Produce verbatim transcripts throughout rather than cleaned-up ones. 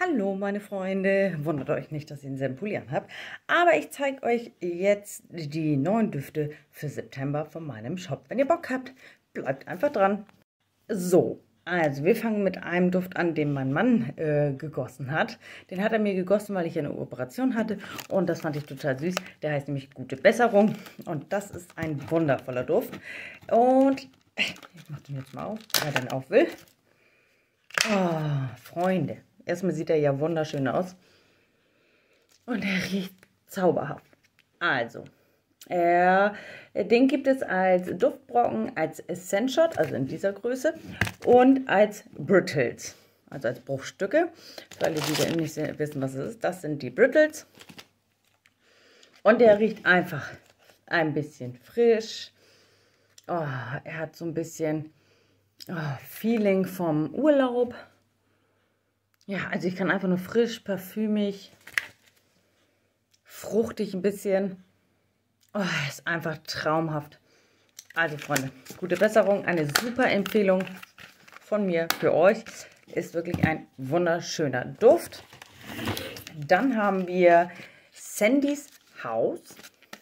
Hallo meine Freunde, wundert euch nicht, dass ich denselben Pulli anhabe, aber ich zeige euch jetzt die neuen Düfte für September von meinem Shop. Wenn ihr Bock habt, bleibt einfach dran. So, also wir fangen mit einem Duft an, den mein Mann äh, gegossen hat. Den hat er mir gegossen, weil ich eine Operation hatte und das fand ich total süß. Der heißt nämlich Gute Besserung und das ist ein wundervoller Duft. Und ich mache den jetzt mal auf, wenn er dann auf will. Oh, Freunde. Erstmal sieht er ja wunderschön aus. Und er riecht zauberhaft. Also, er, den gibt es als Duftbrocken, als Scent-Shot, also in dieser Größe, und als Brittles, also als Bruchstücke. Für alle, die nicht wissen, was es ist, das sind die Brittles. Und der riecht einfach ein bisschen frisch. Oh, er hat so ein bisschen oh, Feeling vom Urlaub. Ja, also ich kann einfach nur frisch, parfümig, fruchtig ein bisschen. Oh, ist einfach traumhaft. Also Freunde, Gute Besserung, eine super Empfehlung von mir für euch. Ist wirklich ein wunderschöner Duft. Dann haben wir Sandys House.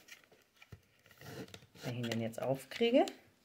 Wenn ich ihn denn jetzt aufkriege.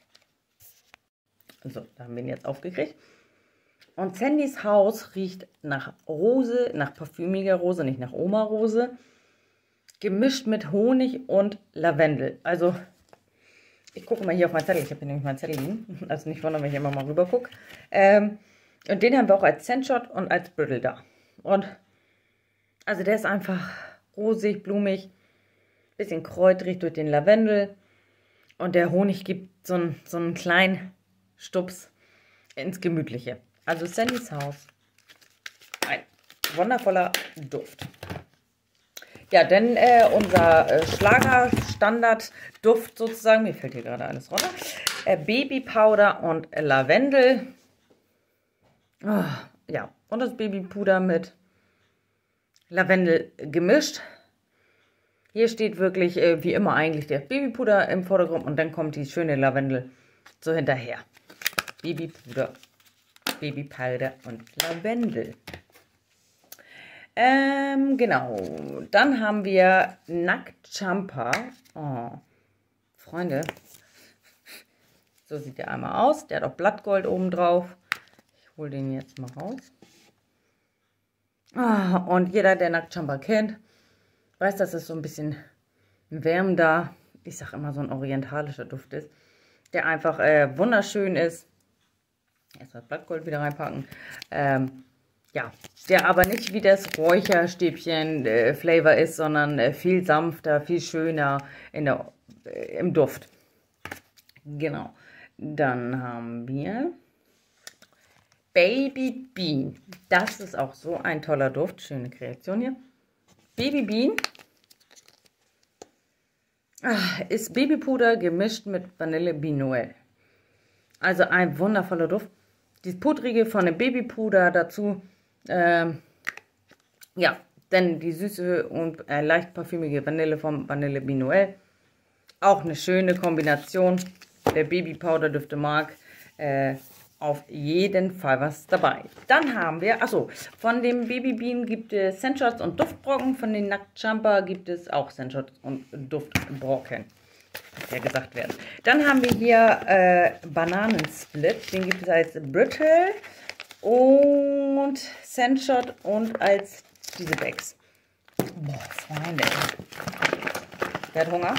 So, da haben wir ihn jetzt aufgekriegt. Und Sandys Haus riecht nach Rose, nach parfümiger Rose, nicht nach Oma-Rose. Gemischt mit Honig und Lavendel. Also, ich gucke mal hier auf meinen Zettel. Ich habe hier nämlich meinen Zettel liegen. Also nicht wundern, wenn ich immer mal rüber gucke. Ähm, und den haben wir auch als Scent-Shot und als Brittle da. Und, also der ist einfach rosig, blumig. Bisschen kräutrig durch den Lavendel. Und der Honig gibt so einen, so einen kleinen Stups ins Gemütliche. Also Sandys House. Ein wundervoller Duft. Ja, denn äh, unser äh, Schlager-Standard-Duft sozusagen, mir fällt hier gerade alles runter, äh, Babypowder und Lavendel. Oh, ja, und das Babypuder mit Lavendel gemischt. Hier steht wirklich, äh, wie immer eigentlich, der Babypuder im Vordergrund und dann kommt die schöne Lavendel so hinterher. Babypuder, Babypowder und Lavendel. Ähm, genau. Dann haben wir Nacktjumper. Oh, Freunde. So sieht der einmal aus. Der hat auch Blattgold oben drauf. Ich hole den jetzt mal raus. Oh, und jeder, der Nacktjumper kennt, weiß, dass es so ein bisschen wärmender, ich sag immer so ein orientalischer Duft ist. Der einfach äh, wunderschön ist. Erstmal Blattgold wieder reinpacken. Ähm, ja, der aber nicht wie das Räucherstäbchen äh, Flavor ist, sondern äh, viel sanfter, viel schöner in der, äh, im Duft. Genau. Dann haben wir Baby Bean. Das ist auch so ein toller Duft. Schöne Kreation hier. Baby Bean ah, ist Babypuder gemischt mit Vanille Bean Noel. Also ein wundervoller Duft. Dieses Pudrige von dem Babypuder dazu. Ähm, ja, denn die süße und äh, leicht parfümige Vanille vom Vanille Bean Noel. Auch eine schöne Kombination. Der Babypowder Düfte mag. Äh, auf jeden Fall was dabei. Dann haben wir, achso, von dem Baby Bean gibt es Scent-Shots und Duftbrocken. Von den Nacktjumper gibt es auch Scent-Shots und Duftbrocken. Muss ja gesagt werden. Dann haben wir hier äh, Bananensplit. Den gibt es als Brittle und Scent-Shot und als diese Bags. Boah, Freunde. Wer hat Hunger?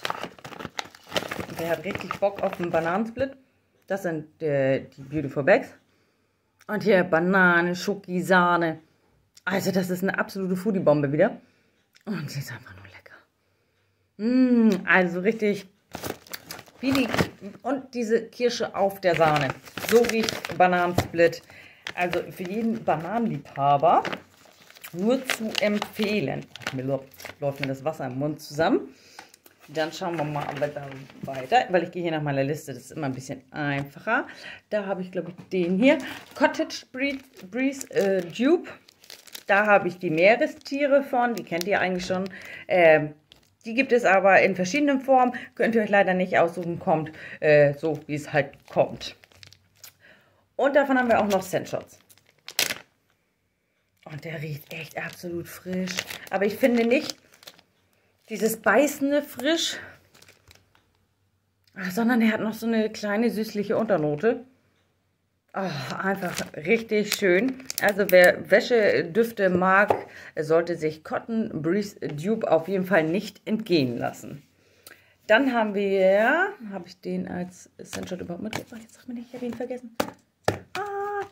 Wer hat richtig Bock auf einen Bananensplit? Das sind äh, die Beautiful Bags. Und hier Banane, Schoki, Sahne. Also das ist eine absolute Foodie-Bombe wieder. Und sie ist einfach nur lecker. Mmh, also richtig wie die, und diese Kirsche auf der Sahne. So riecht Bananensplit. Also für jeden Bananenliebhaber nur zu empfehlen. Mir läuft mir das Wasser im Mund zusammen. Dann schauen wir mal weiter, weil ich gehe hier nach meiner Liste. Das ist immer ein bisschen einfacher. Da habe ich, glaube ich, den hier. Cottage Breeze, Breeze äh, Dupe. Da habe ich die Meerestiere von. Die kennt ihr eigentlich schon. Ähm, Die gibt es aber in verschiedenen Formen. Könnt ihr euch leider nicht aussuchen. Kommt äh, so, wie es halt kommt. Und davon haben wir auch noch Scent-Shots. Und der riecht echt absolut frisch. Aber ich finde nicht dieses beißende frisch, sondern er hat noch so eine kleine süßliche Unternote. Oh, einfach richtig schön. Also wer Wäschedüfte mag, sollte sich Cotton Breeze Dupe auf jeden Fall nicht entgehen lassen. Dann haben wir, habe ich den als Scentshot überhaupt mitgebracht? Jetzt sag mir nicht, ich habe ihn vergessen. Ah.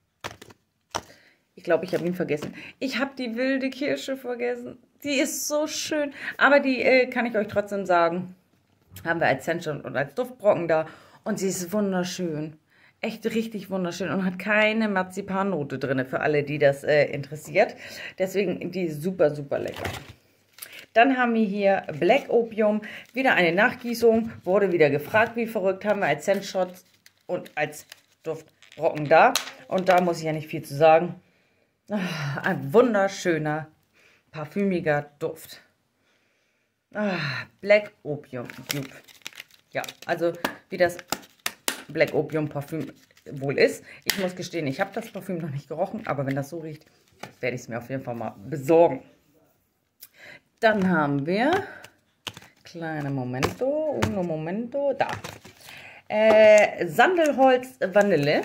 Ich glaube, ich habe ihn vergessen. Ich habe die wilde Kirsche vergessen. Die ist so schön. Aber die äh, kann ich euch trotzdem sagen. Haben wir als Scentshot und als Duftbrocken da. Und sie ist wunderschön. Echt richtig wunderschön und hat keine Marzipannote drin, für alle, die das äh, interessiert. Deswegen, die ist super, super lecker. Dann haben wir hier Black Opium, wieder eine Nachgießung, wurde wieder gefragt, wie verrückt, haben wir als Scentshot und als Duftbrocken da. Und da muss ich ja nicht viel zu sagen. Ah, ein wunderschöner, parfümiger Duft. Ah, Black Opium Dupe. Ja, also wie das Black Opium Parfüm wohl ist. Ich muss gestehen, ich habe das Parfüm noch nicht gerochen, aber wenn das so riecht, werde ich es mir auf jeden Fall mal besorgen. Dann haben wir, kleine Momento, uno momento, da, äh, Sandelholz Vanille.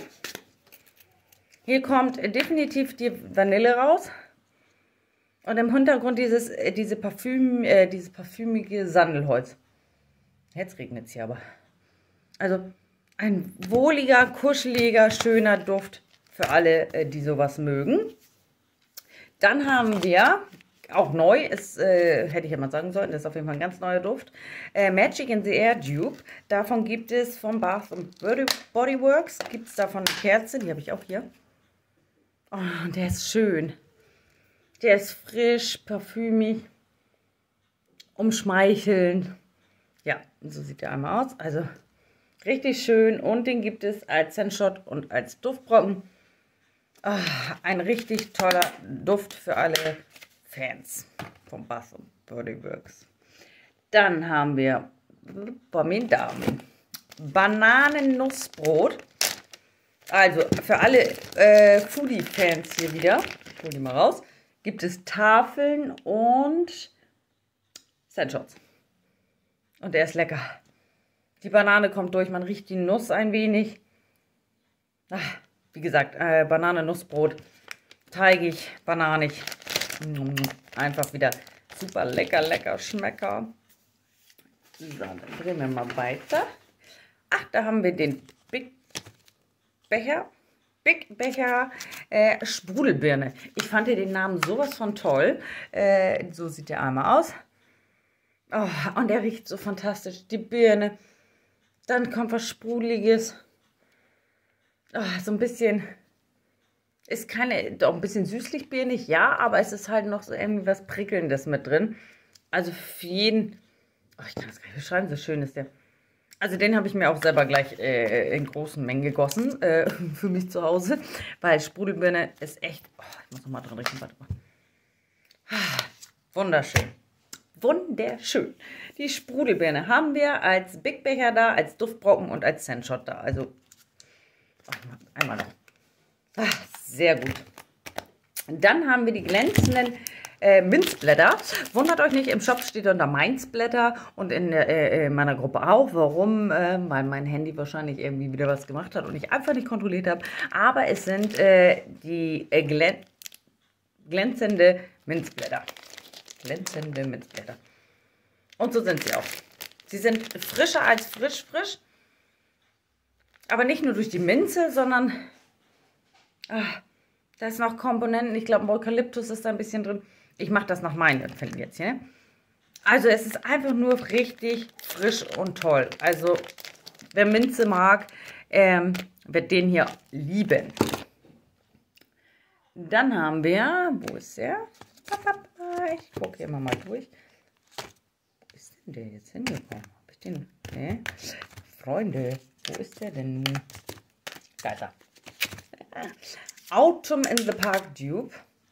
Hier kommt definitiv die Vanille raus und im Hintergrund dieses, äh, diese Parfüm, äh, dieses parfümige Sandelholz. Jetzt regnet es hier aber. Also ein wohliger, kuscheliger, schöner Duft für alle, die sowas mögen. Dann haben wir, auch neu, ist, äh, hätte ich ja mal sagen sollen, das ist auf jeden Fall ein ganz neuer Duft, äh, Magic in the Air Dupe. Davon gibt es von Bath and Body Works, gibt es davon eine Kerze, die habe ich auch hier. Oh, der ist schön. Der ist frisch, parfümig, umschmeichelnd. Ja, so sieht der einmal aus. Also richtig schön und den gibt es als Scentshot und als Duftbrocken. Oh, ein richtig toller Duft für alle Fans von Bath and Body Works. Dann haben wir Damen Bananennussbrot. Also für alle äh, Foodie-Fans hier wieder, ich hole die mal raus, gibt es Tafeln und Scentshots. Und der ist lecker. Die Banane kommt durch, man riecht die Nuss ein wenig. Ach, wie gesagt, äh, Banane-Nussbrot. Teigig, bananig. Einfach wieder super lecker, lecker Schmecker. So, dann drehen wir mal weiter. Ach, da haben wir den Big Becher. Big Becher äh, Sprudelbirne. Ich fand den Namen sowas von toll. Äh, so sieht der einmal aus. Oh, und der riecht so fantastisch. Die Birne. Dann kommt was Sprudeliges. Oh, so ein bisschen, ist keine, doch ein bisschen süßlich birnig, ja, aber es ist halt noch so irgendwie was Prickelndes mit drin. Also für jeden, oh, ich kann das gar nicht beschreiben, so schön ist der. Also den habe ich mir auch selber gleich äh, in großen Mengen gegossen, äh, für mich zu Hause, weil Sprudelbirne ist echt, oh, ich muss nochmal dran riechen, warte mal. Ah, wunderschön. Wunderschön. Die Sprudelbirne haben wir als Big Becher da, als Duftbrocken und als Scentshot da. Also einmal noch. Ach, sehr gut. Dann haben wir die glänzenden äh, Minzblätter. Wundert euch nicht, im Shop steht unter Mainzblätter und in äh, meiner Gruppe auch. Warum? Äh, weil mein Handy wahrscheinlich irgendwie wieder was gemacht hat und ich einfach nicht kontrolliert habe. Aber es sind äh, die äh, glän glänzende Minzblätter. Glänzende Minzblätter. Und so sind sie auch. Sie sind frischer als frisch, frisch. Aber nicht nur durch die Minze, sondern ach, da ist noch Komponenten. Ich glaube, Eukalyptus ist da ein bisschen drin. Ich mache das nach meinem Empfinden jetzt hier. Also es ist einfach nur richtig frisch und toll. Also wer Minze mag, ähm, wird den hier lieben. Dann haben wir, wo ist der? Ich gucke hier mal, mal durch. Wo ist denn der jetzt hingekommen? Habe ich den? Nee. Freunde, wo ist der denn nun? Da ist er. Autumn in the Park Dupe.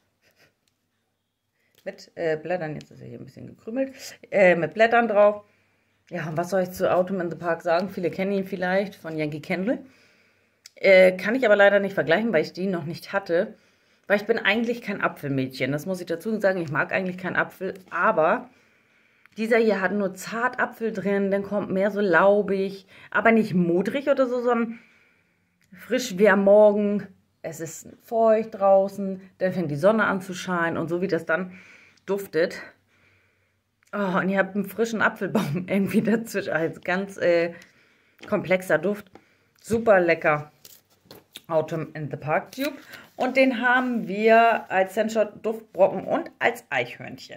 Mit äh, Blättern, jetzt ist er hier ein bisschen gekrümelt. Äh, mit Blättern drauf. Ja, und was soll ich zu Autumn in the Park sagen? Viele kennen ihn vielleicht von Yankee Candle. Äh, kann ich aber leider nicht vergleichen, weil ich die noch nicht hatte. Weil ich bin eigentlich kein Apfelmädchen. Das muss ich dazu sagen. Ich mag eigentlich keinen Apfel. Aber dieser hier hat nur zart Apfel drin. Dann kommt mehr so laubig. Aber nicht modrig oder so, sondern frisch wie am Morgen. Es ist feucht draußen. Dann fängt die Sonne an zu scheinen. Und so wie das dann duftet. Oh, und ihr habt einen frischen Apfelbaum irgendwie dazwischen. Also ganz äh, komplexer Duft. Super lecker. Autumn in the Park Tube. Und den haben wir als Scentshot Duftbrocken und als Eichhörnchen.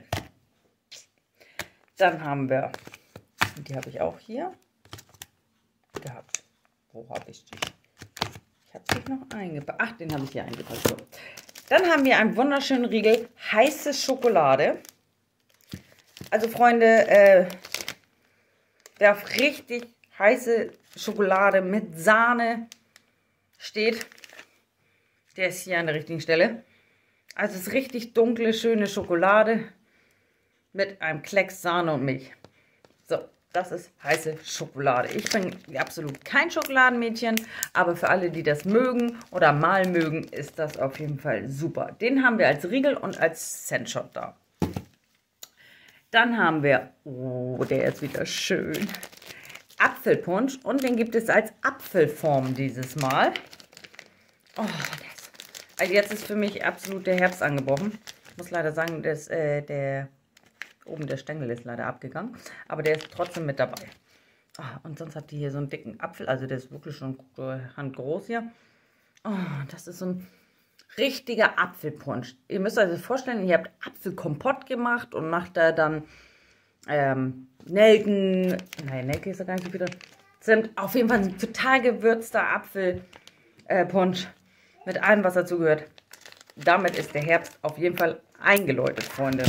Dann haben wir, die habe ich auch hier gehabt. Wo habe ich die? Ich habe sie noch eingepackt. Ach, den habe ich hier eingepackt. So. Dann haben wir einen wunderschönen Riegel heiße Schokolade. Also Freunde, äh, wer auf richtig heiße Schokolade mit Sahne steht, der ist hier an der richtigen Stelle. Also es ist richtig dunkle, schöne Schokolade mit einem Klecks Sahne und Milch. So, das ist heiße Schokolade. Ich bin absolut kein Schokoladenmädchen, aber für alle, die das mögen oder mal mögen, ist das auf jeden Fall super. Den haben wir als Riegel und als Scentshot da. Dann haben wir, oh, der ist wieder schön, Apfelpunsch und den gibt es als Apfelform dieses Mal. Oh, das, also jetzt ist für mich absolut der Herbst angebrochen. Ich muss leider sagen, dass äh, der oben der Stängel ist leider abgegangen, aber der ist trotzdem mit dabei. Oh, und sonst hat die hier so einen dicken Apfel, also der ist wirklich schon handgroß hier. Oh, das ist so ein richtiger Apfelpunsch. Ihr müsst euch das vorstellen, ihr habt Apfelkompott gemacht und macht da dann ähm, Nelken, nein, Nelke ist da gar nicht so viel drin, sind auf jeden Fall ein total gewürzter Apfelpunsch äh, mit allem, was dazu gehört. Damit ist der Herbst auf jeden Fall eingeläutet, Freunde.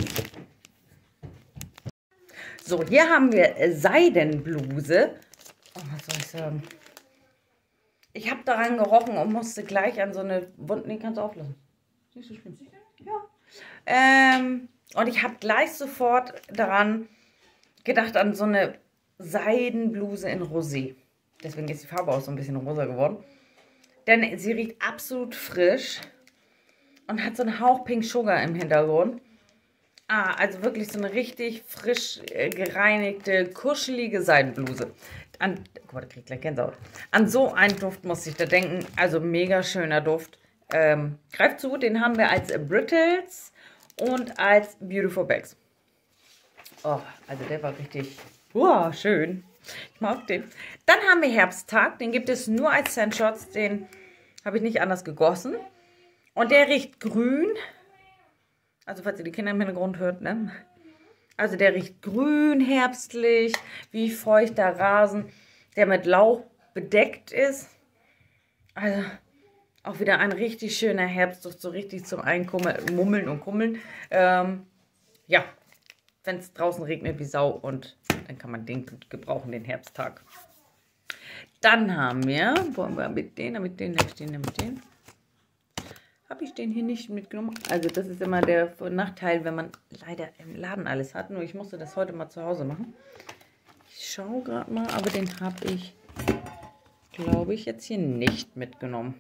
So, hier haben wir Seidenbluse. Oh, was soll ich sagen? Ich habe daran gerochen und musste gleich an so eine Wunde. Nee, kannst du auflassen. Nicht so schlimm. Ja. Ähm, und ich habe gleich sofort daran gedacht, an so eine Seidenbluse in Rosé. Deswegen ist die Farbe auch so ein bisschen rosa geworden. Denn sie riecht absolut frisch und hat so einen Hauch Pink Sugar im Hintergrund. Ah, also wirklich so eine richtig frisch äh, gereinigte, kuschelige Seidenbluse. An, guck mal, da krieg ich gleich Gänsehaut. An so einen Duft muss ich da denken. Also mega schöner Duft. Ähm, greift zu, den haben wir als Brittles und als Beautiful Bags. Oh, also der war richtig wow, schön. Ich mag den. Dann haben wir Herbsttag. Den gibt es nur als Scentshots. Den habe ich nicht anders gegossen. Und der riecht grün. Also falls ihr die Kinder im Hintergrund hört, ne? Also der riecht grün, herbstlich, wie feuchter Rasen, der mit Lauch bedeckt ist. Also auch wieder ein richtig schöner Herbstduft, so richtig zum Einmummeln und Kummeln. Ähm, ja, wenn es draußen regnet wie Sau und dann kann man den gut gebrauchen, den Herbsttag. Dann haben wir, wollen wir mit denen, mit denen, mit denen, mit denen. Habe ich den hier nicht mitgenommen. Also das ist immer der Nachteil, wenn man leider im Laden alles hat. Nur ich musste das heute mal zu Hause machen. Ich schaue gerade mal, aber den habe ich, glaube ich, jetzt hier nicht mitgenommen.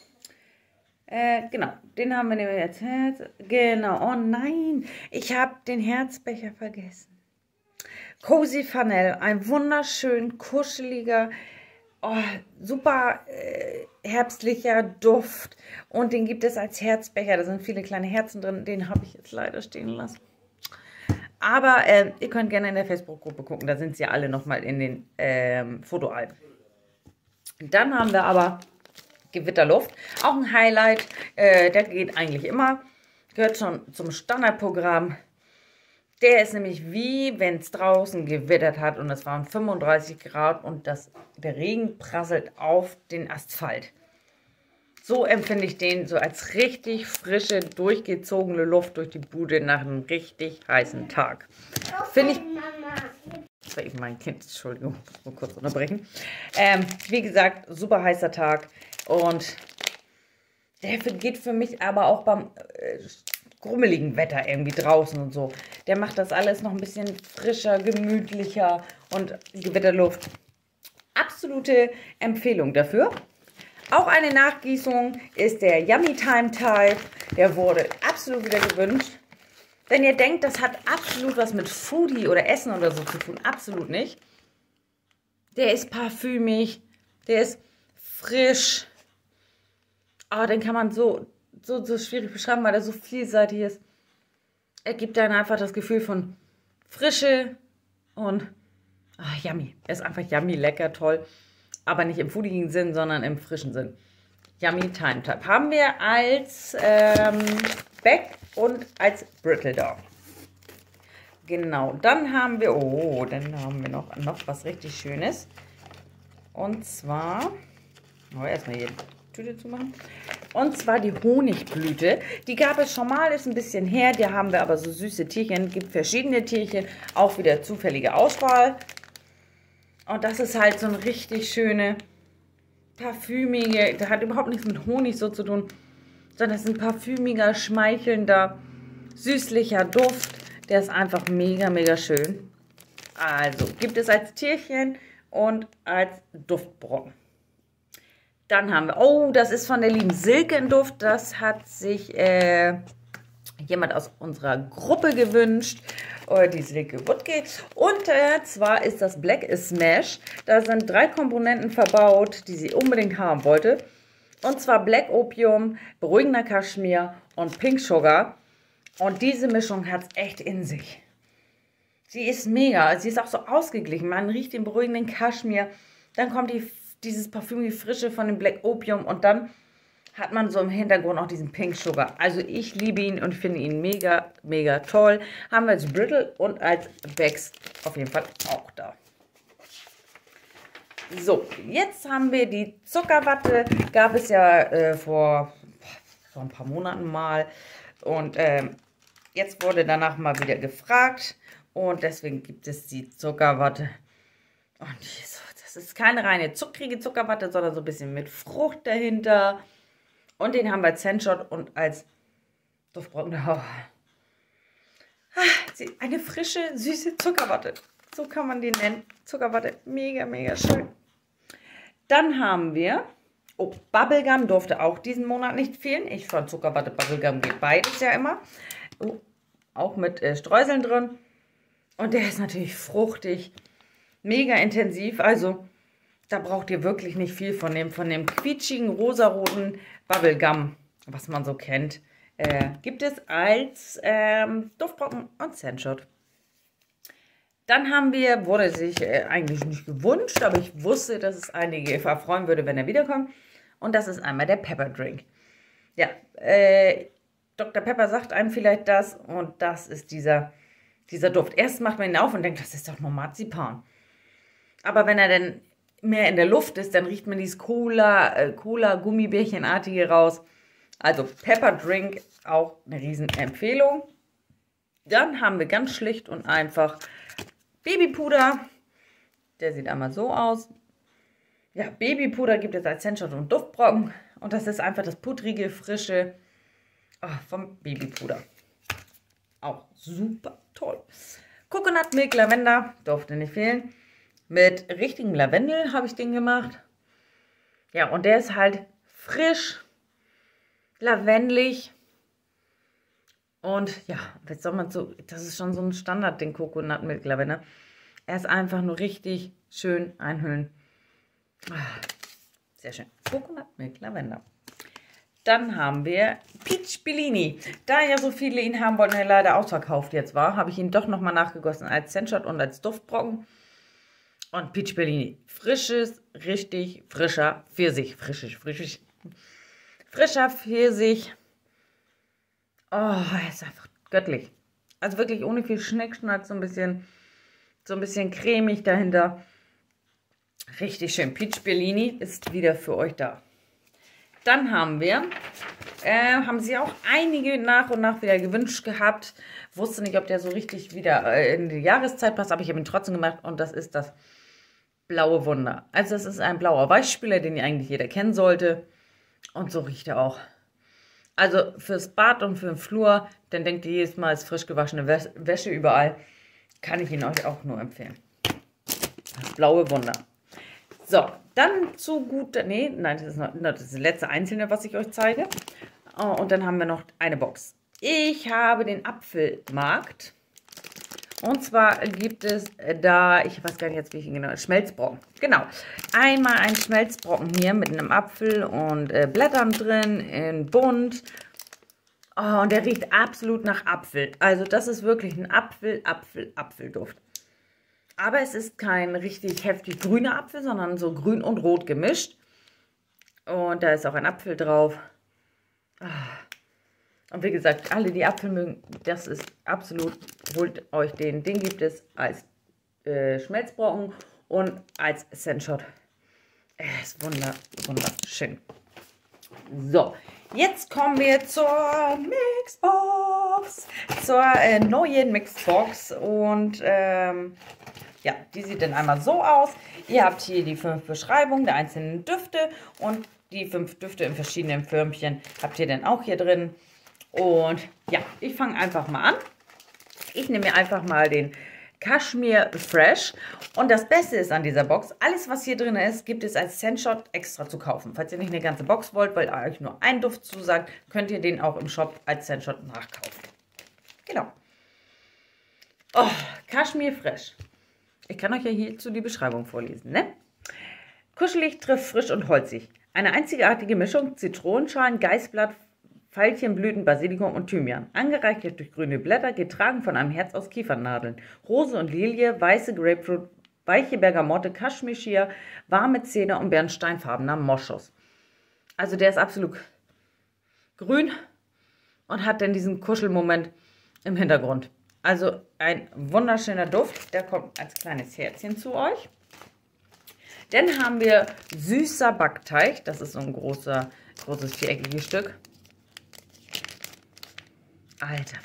Äh, genau, den haben wir nämlich jetzt. Herz. Genau, oh nein, ich habe den Herzbecher vergessen. Cozy Flanell, ein wunderschön kuscheliger, oh, super äh, herbstlicher Duft. Und den gibt es als Herzbecher. Da sind viele kleine Herzen drin. Den habe ich jetzt leider stehen lassen. Aber äh, ihr könnt gerne in der Facebook-Gruppe gucken. Da sind sie alle nochmal in den ähm, Fotoalben. Dann haben wir aber Gewitterluft. Auch ein Highlight. Äh, der geht eigentlich immer. Gehört schon zum Standardprogramm. Der ist nämlich wie, wenn es draußen gewittert hat und es waren fünfunddreißig Grad und das, der Regen prasselt auf den Asphalt. So empfinde ich den so als richtig frische, durchgezogene Luft durch die Bude nach einem richtig heißen Tag. Finde ich... Das war eben mein Kind, Entschuldigung, muss mal kurz unterbrechen. Ähm, wie gesagt, super heißer Tag und der geht für mich aber auch beim... Äh, grummeligen Wetter irgendwie draußen und so. Der macht das alles noch ein bisschen frischer, gemütlicher und Gewitterluft. Absolute Empfehlung dafür. Auch eine Nachgießung ist der Yummy Time Type. Der wurde absolut wieder gewünscht. Wenn ihr denkt, das hat absolut was mit Foodie oder Essen oder so zu tun, absolut nicht. Der ist parfümig, der ist frisch. Oh, den kann man so, so, so schwierig beschreiben, weil er so vielseitig ist. Er gibt dann einfach das Gefühl von Frische und ach, yummy. Er ist einfach yummy, lecker, toll. Aber nicht im foodigen Sinn, sondern im frischen Sinn. Yummy Time Type. Haben wir als ähm, Beck und als Brittle Dog. Genau, dann haben wir, oh, dann haben wir noch, noch was richtig Schönes. Und zwar, oh, erstmal hier die Tüte zu machen. Und zwar die Honigblüte. Die gab es schon mal, ist ein bisschen her. Da haben wir aber so süße Tierchen. Gibt verschiedene Tierchen, auch wieder zufällige Auswahl. Und das ist halt so eine richtig schöne, parfümige, das hat überhaupt nichts mit Honig so zu tun, sondern es ist ein parfümiger, schmeichelnder, süßlicher Duft. Der ist einfach mega, mega schön. Also, gibt es als Tierchen und als Duftbrocken. Dann haben wir, oh, das ist von der lieben Silke ein Duft. Das hat sich äh, jemand aus unserer Gruppe gewünscht. Äh, die Silke Woodke. Und äh, zwar ist das Black Smash. Da sind drei Komponenten verbaut, die sie unbedingt haben wollte. Und zwar Black Opium, beruhigender Kaschmir und Pink Sugar. Und diese Mischung hat es echt in sich. Sie ist mega. Sie ist auch so ausgeglichen. Man riecht den beruhigenden Kaschmir. Dann kommt die, dieses Parfüm, die Frische von dem Black Opium. Und dann hat man so im Hintergrund auch diesen Pink Sugar. Also ich liebe ihn und finde ihn mega, mega toll. Haben wir als Brittle und als Becks auf jeden Fall auch da. So, jetzt haben wir die Zuckerwatte. Gab es ja äh, vor, vor ein paar Monaten mal. Und äh, jetzt wurde danach mal wieder gefragt. Und deswegen gibt es die Zuckerwatte. Und das ist keine reine zuckrige Zuckerwatte, sondern so ein bisschen mit Frucht dahinter. Und den haben wir als Handshot und als Duftbrocken. Oh. Eine frische, süße Zuckerwatte. So kann man den nennen. Zuckerwatte, mega, mega schön. Dann haben wir, oh, Bubblegum durfte auch diesen Monat nicht fehlen. Ich fand Zuckerwatte, Bubblegum geht beides ja immer. Oh, auch mit äh, Streuseln drin. Und der ist natürlich fruchtig, mega intensiv. Also da braucht ihr wirklich nicht viel von dem, von dem quietschigen, rosaroten Bubblegum, was man so kennt. Äh, gibt es als ähm, Duftbrocken und Sandshot. Dann haben wir, wurde sich äh, eigentlich nicht gewünscht, aber ich wusste, dass es einige erfreuen würde, wenn er wiederkommt. Und das ist einmal der Pepper Drink. Ja, äh, Doktor Pepper sagt einem vielleicht das und das ist dieser, dieser Duft. Erst macht man ihn auf und denkt, das ist doch nur Marzipan. Aber wenn er dann mehr in der Luft ist, dann riecht man dieses Cola, äh, Cola-Gummibärchenartige raus. Also Pepper Drink, auch eine riesen Empfehlung. Dann haben wir ganz schlicht und einfach Babypuder. Der sieht einmal so aus. Ja, Babypuder gibt es als Sandshot und Duftbrocken. Und das ist einfach das pudrige, frische oh, vom Babypuder. Auch super toll. Coconut Milk Lavender, durfte nicht fehlen. Mit richtigem Lavendel habe ich den gemacht. Ja, und der ist halt frisch, lavendelig. Und ja, was soll man so, das ist schon so ein Standard, den Coconut Milk Lavender. Er ist einfach nur richtig schön einhüllen. Sehr schön. Coconut Milk Lavender. Dann haben wir Peach Bellini. Da ja so viele ihn haben wollten, er leider ausverkauft jetzt war, habe ich ihn doch nochmal nachgegossen als Sandshot und als Duftbrocken. Und Peach Bellini. Frisches, richtig frischer Pfirsich. Frisches, frisches. Frischer Pfirsich. Oh, er ist einfach göttlich. Also wirklich ohne viel Schnickschnack, so ein bisschen, so ein bisschen cremig dahinter. Richtig schön. Peach Bellini ist wieder für euch da. Dann haben wir, äh, haben sie auch einige nach und nach wieder gewünscht gehabt. Wusste nicht, ob der so richtig wieder äh, in die Jahreszeit passt, aber ich habe ihn trotzdem gemacht und das ist das Blaue Wunder. Also das ist ein blauer Weichspüler, den eigentlich jeder kennen sollte. Und so riecht er auch. Also fürs Bad und für den Flur, dann denkt ihr jedes Mal, es ist frisch gewaschene Wäsche überall. Kann ich ihn euch auch nur empfehlen. Das Blaue Wunder. So, dann zu guter, nee, nein, das ist, noch, das ist das letzte Einzelne, was ich euch zeige. Oh, und dann haben wir noch eine Box. Ich habe den Apfelmarkt. Und zwar gibt es da, ich weiß gar nicht jetzt, wie ich ihn genau, Schmelzbrocken. Genau, einmal ein Schmelzbrocken hier mit einem Apfel und äh, Blättern drin, in bunt. Oh, und der riecht absolut nach Apfel. Also das ist wirklich ein Apfel, Apfel, Apfelduft. Aber es ist kein richtig heftig grüner Apfel, sondern so grün und rot gemischt. Und da ist auch ein Apfel drauf. Und wie gesagt, alle, die Apfel mögen, das ist absolut, holt euch den. Den gibt es als äh, Schmelzbrocken und als Scentshot. Er ist wunder, wunderschön. So, jetzt kommen wir zur Mixbox. Zur äh, neuen Mixbox. Und ähm, ja, die sieht dann einmal so aus. Ihr habt hier die fünf Beschreibungen der einzelnen Düfte und die fünf Düfte in verschiedenen Förmchen habt ihr dann auch hier drin. Und ja, ich fange einfach mal an. Ich nehme mir einfach mal den Kashmir Fresh. Und das Beste ist an dieser Box, alles was hier drin ist, gibt es als Scentshot extra zu kaufen. Falls ihr nicht eine ganze Box wollt, weil euch nur ein Duft zusagt, könnt ihr den auch im Shop als Scentshot nachkaufen. Genau. Oh, Kashmir Fresh. Ich kann euch ja hierzu die Beschreibung vorlesen, ne? Kuschelig, trifft, frisch und holzig. Eine einzigartige Mischung Zitronenschalen, Geißblatt, Veilchenblüten, Basilikum und Thymian. Angereichert durch grüne Blätter, getragen von einem Herz aus Kiefernadeln. Rose und Lilie, weiße Grapefruit, weiche Bergamotte, Kaschmir, warme Zähne und bernsteinfarbener Moschus. Also der ist absolut grün und hat dann diesen Kuschelmoment im Hintergrund. Also ein wunderschöner Duft, der kommt als kleines Herzchen zu euch. Dann haben wir süßer Backteig, das ist so ein großer, großes viereckiges Stück. Alter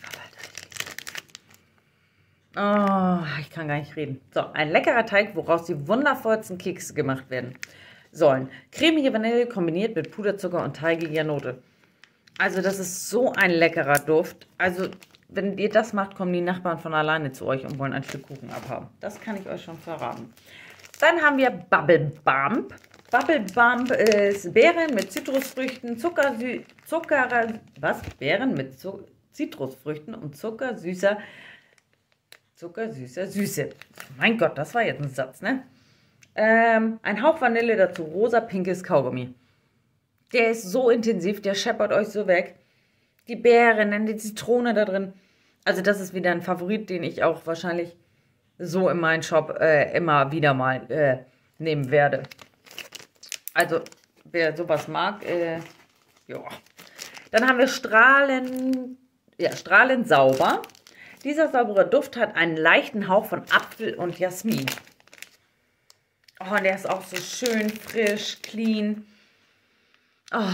Verwalter. Oh, ich kann gar nicht reden. So, ein leckerer Teig, woraus die wundervollsten Kekse gemacht werden sollen. Cremige Vanille kombiniert mit Puderzucker und teigiger Note. Also das ist so ein leckerer Duft. Also wenn ihr das macht, kommen die Nachbarn von alleine zu euch und wollen ein Stück Kuchen abhaben. Das kann ich euch schon verraten. Dann haben wir Bubble Bump. Bubble Bump ist Beeren mit Zitrusfrüchten, Zucker, Zucker, was? Beeren mit Zu Zitrusfrüchten und zuckersüßer, zuckersüßer Süße. Mein Gott, das war jetzt ein Satz, ne? Ähm, ein Hauch Vanille, dazu rosa-pinkes Kaugummi. Der ist so intensiv, der scheppert euch so weg. Die Beeren, dann die Zitrone da drin. Also das ist wieder ein Favorit, den ich auch wahrscheinlich so in meinem Shop äh, immer wieder mal äh, nehmen werde. Also wer sowas mag, äh, ja. Dann haben wir Strahlen, ja, Strahlen sauber. Dieser saubere Duft hat einen leichten Hauch von Apfel und Jasmin. Oh, und der ist auch so schön frisch, clean. Oh.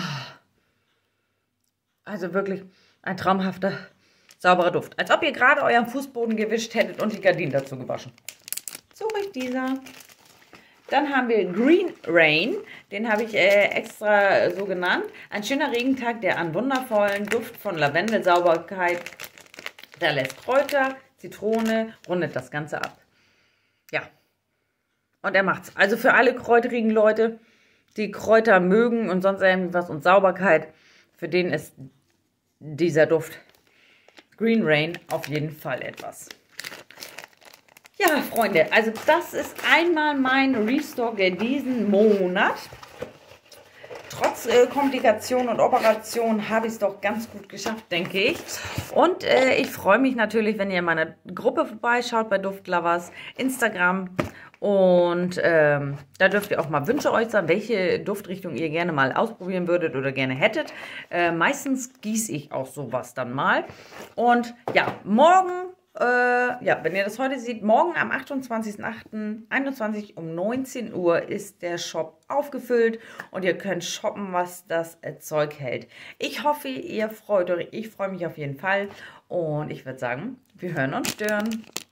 Also wirklich ein traumhafter, sauberer Duft. Als ob ihr gerade euren Fußboden gewischt hättet und die Gardinen dazu gewaschen. So riecht dieser. Dann haben wir Green Rain. Den habe ich äh, extra so genannt. Ein schöner Regentag, der an wundervollen Duft von Lavendel-Sauberkeit. Da lässt Kräuter, Zitrone, rundet das Ganze ab. Ja. Und er macht's. Also für alle kräuterigen Leute, die Kräuter mögen und sonst irgendwas und Sauberkeit, für den ist dieser Duft Green Rain auf jeden Fall etwas. Ja, Freunde, also das ist einmal mein Restock diesen Monat. Trotz äh, Komplikationen und Operationen habe ich es doch ganz gut geschafft, denke ich. Und äh, ich freue mich natürlich, wenn ihr in meiner Gruppe vorbeischaut bei Duftlovers, Instagram. Und ähm, da dürft ihr auch mal Wünsche äußern, welche Duftrichtung ihr gerne mal ausprobieren würdet oder gerne hättet. Äh, meistens gieße ich auch sowas dann mal. Und ja, morgen, äh, ja, wenn ihr das heute seht, morgen am achtundzwanzigsten achten einundzwanzig um neunzehn Uhr ist der Shop aufgefüllt und ihr könnt shoppen, was das Zeug hält. Ich hoffe, ihr freut euch. Ich freue mich auf jeden Fall und ich würde sagen, wir hören und stören.